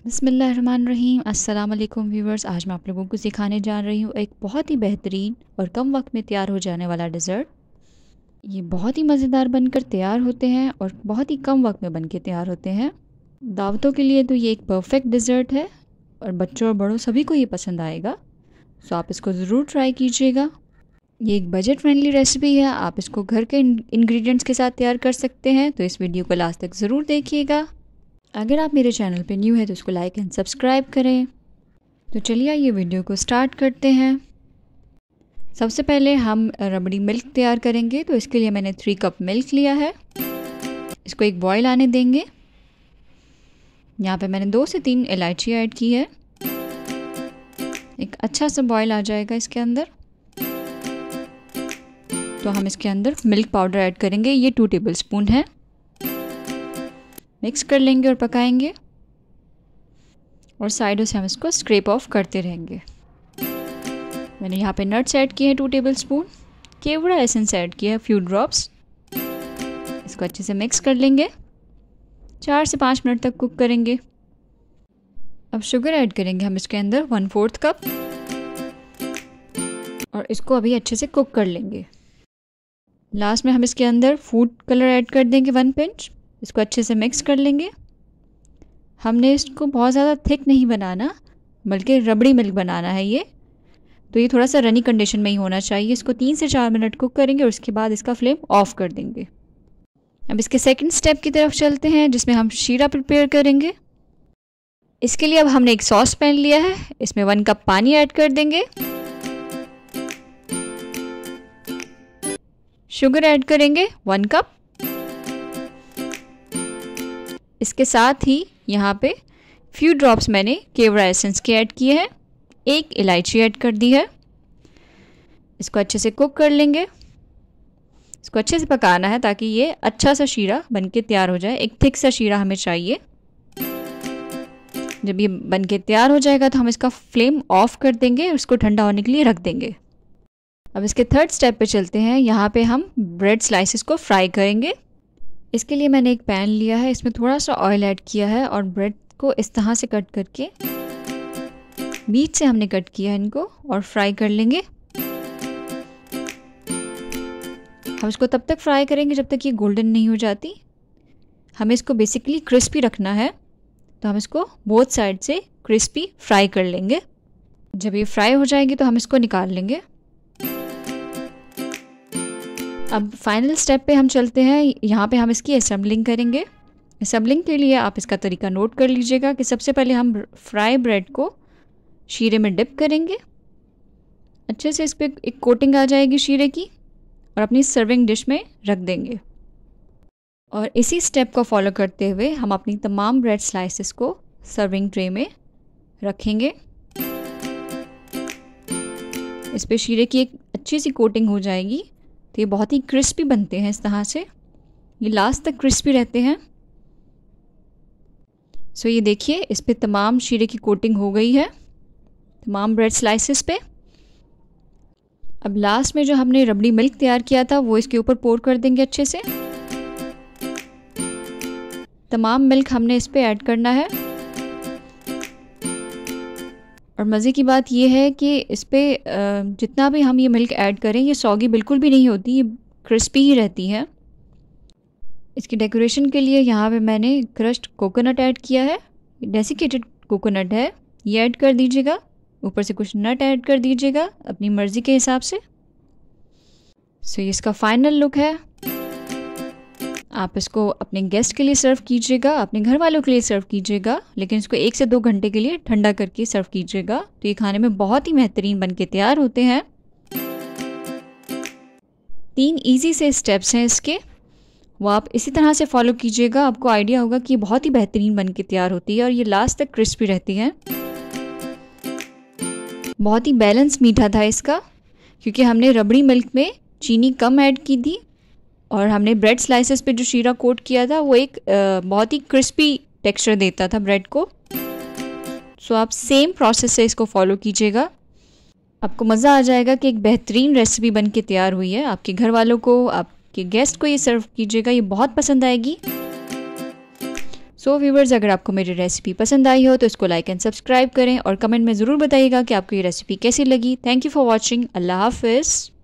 बिस्मिल्लाहिर्रहमानिर्रहीम। अस्सलाम वालेकुम व्यूवर्स। आज मैं आप लोगों को सिखाने जा रही हूँ एक बहुत ही बेहतरीन और कम वक्त में तैयार हो जाने वाला डिज़र्ट। ये बहुत ही मज़ेदार बनकर तैयार होते हैं और बहुत ही कम वक्त में बनके तैयार होते हैं। दावतों के लिए तो ये एक परफेक्ट डिज़र्ट है और बच्चों और बड़ों सभी को ये पसंद आएगा। सो आप इसको ज़रूर ट्राई कीजिएगा। ये एक बजट फ्रेंडली रेसिपी है, आप इसको घर के इंग्रेडिएंट्स के साथ तैयार कर सकते हैं। तो इस वीडियो को लास्ट तक ज़रूर देखिएगा। अगर आप मेरे चैनल पे न्यू है तो उसको लाइक एंड सब्सक्राइब करें। तो चलिए ये वीडियो को स्टार्ट करते हैं। सबसे पहले हम रबड़ी मिल्क तैयार करेंगे। तो इसके लिए मैंने 3 कप मिल्क लिया है। इसको एक बॉयल आने देंगे। यहाँ पे मैंने 2 से 3 इलायची ऐड की है। एक अच्छा सा बॉयल आ जाएगा इसके अंदर तो हम इसके अंदर मिल्क पाउडर ऐड करेंगे। ये 2 टेबलस्पून है। मिक्स कर लेंगे और पकाएंगे और साइडों से हम इसको स्क्रैप ऑफ करते रहेंगे। मैंने यहाँ पे नट्स ऐड किए हैं 2 टेबलस्पून। केवड़ा एसेंस ऐड किया है फ्यू ड्रॉप्स। इसको अच्छे से मिक्स कर लेंगे। 4 से 5 मिनट तक कुक करेंगे। अब शुगर ऐड करेंगे हम इसके अंदर 1/4 कप और इसको अभी अच्छे से कुक कर लेंगे। लास्ट में हम इसके अंदर फूड कलर ऐड कर देंगे 1 पिंच। इसको अच्छे से मिक्स कर लेंगे। हमने इसको बहुत ज़्यादा थिक नहीं बनाना बल्कि रबड़ी मिल्क बनाना है ये। तो ये थोड़ा सा रनी कंडीशन में ही होना चाहिए। इसको 3 से 4 मिनट कुक करेंगे और उसके बाद इसका फ्लेम ऑफ कर देंगे। अब इसके सेकंड स्टेप की तरफ चलते हैं जिसमें हम शीरा प्रिपेयर करेंगे। इसके लिए अब हमने एक सॉस पैन लिया है। इसमें 1 कप पानी ऐड कर देंगे। शुगर ऐड करेंगे 1 कप। इसके साथ ही यहाँ पे फ्यू ड्रॉप्स मैंने केवड़ा एसेंस के ऐड किए हैं। 1 इलायची ऐड कर दी है। इसको अच्छे से कुक कर लेंगे। इसको अच्छे से पकाना है ताकि ये अच्छा सा शीरा बनके तैयार हो जाए। एक थिक सा शीरा हमें चाहिए। जब ये बनके तैयार हो जाएगा तो हम इसका फ्लेम ऑफ कर देंगे और इसको ठंडा होने के लिए रख देंगे। अब इसके थर्ड स्टेप पे चलते हैं। यहाँ पे हम ब्रेड स्लाइसेस को फ्राई करेंगे। इसके लिए मैंने एक पैन लिया है। इसमें थोड़ा सा ऑयल ऐड किया है और ब्रेड को इस तरह से कट करके बीच से हमने कट किया है इनको और फ्राई कर लेंगे। हम इसको तब तक फ्राई करेंगे जब तक ये गोल्डन नहीं हो जाती। हमें इसको बेसिकली क्रिस्पी रखना है तो हम इसको बोथ साइड से क्रिस्पी फ्राई कर लेंगे। जब ये फ्राई हो जाएगी तो हम इसको निकाल लेंगे। अब फाइनल स्टेप पे हम चलते हैं। यहाँ पे हम इसकी असेंबलिंग करेंगे। असेंबलिंग के लिए आप इसका तरीका नोट कर लीजिएगा कि सबसे पहले हम फ्राई ब्रेड को शीरे में डिप करेंगे। अच्छे से इस पर एक कोटिंग आ जाएगी शीरे की और अपनी सर्विंग डिश में रख देंगे। और इसी स्टेप को फॉलो करते हुए हम अपनी तमाम ब्रेड स्लाइसेस को सर्विंग ट्रे में रखेंगे। इस पर शीरे की एक अच्छी सी कोटिंग हो जाएगी तो ये बहुत ही क्रिस्पी बनते हैं। इस तरह से ये लास्ट तक क्रिस्पी रहते हैं। सो ये देखिए इस पे तमाम शीरे की कोटिंग हो गई है तमाम ब्रेड स्लाइसेस पे। अब लास्ट में जो हमने रबड़ी मिल्क तैयार किया था वो इसके ऊपर पोर कर देंगे अच्छे से। तमाम मिल्क हमने इस पे ऐड करना है। और मज़े की बात ये है कि इस पर जितना भी हम ये मिल्क ऐड करें ये सॉगी बिल्कुल भी नहीं होती, ये क्रिस्पी ही रहती है। इसकी डेकोरेशन के लिए यहाँ पे मैंने क्रश्ड कोकोनट ऐड किया है। डेसिकेटेड कोकोनट है, ये ऐड कर दीजिएगा। ऊपर से कुछ नट ऐड कर दीजिएगा अपनी मर्ज़ी के हिसाब से। सो ये इसका फाइनल लुक है। आप इसको अपने गेस्ट के लिए सर्व कीजिएगा, अपने घर वालों के लिए सर्व कीजिएगा, लेकिन इसको 1 से 2 घंटे के लिए ठंडा करके सर्व कीजिएगा। तो ये खाने में बहुत ही बेहतरीन बनके तैयार होते हैं। 3 इजी से स्टेप्स हैं इसके, वो आप इसी तरह से फॉलो कीजिएगा। आपको आइडिया होगा कि ये बहुत ही बेहतरीन बनके तैयार होती है और ये लास्ट तक क्रिस्पी रहती है। बहुत ही बैलेंस मीठा था इसका क्योंकि हमने रबड़ी मिल्क में चीनी कम ऐड की थी और हमने ब्रेड स्लाइसेस पे जो शीरा कोट किया था वो एक बहुत ही क्रिस्पी टेक्सचर देता था ब्रेड को। सो आप सेम प्रोसेस से इसको फॉलो कीजिएगा। आपको मज़ा आ जाएगा कि एक बेहतरीन रेसिपी बन के तैयार हुई है। आपके घर वालों को, आपके गेस्ट को ये सर्व कीजिएगा, ये बहुत पसंद आएगी। सो व्यूवर्स, अगर आपको मेरी रेसिपी पसंद आई हो तो इसको लाइक एंड सब्सक्राइब करें और कमेंट में ज़रूर बताइएगा कि आपको ये रेसिपी कैसी लगी। Thank you for watching. अल्लाह हाफिज़।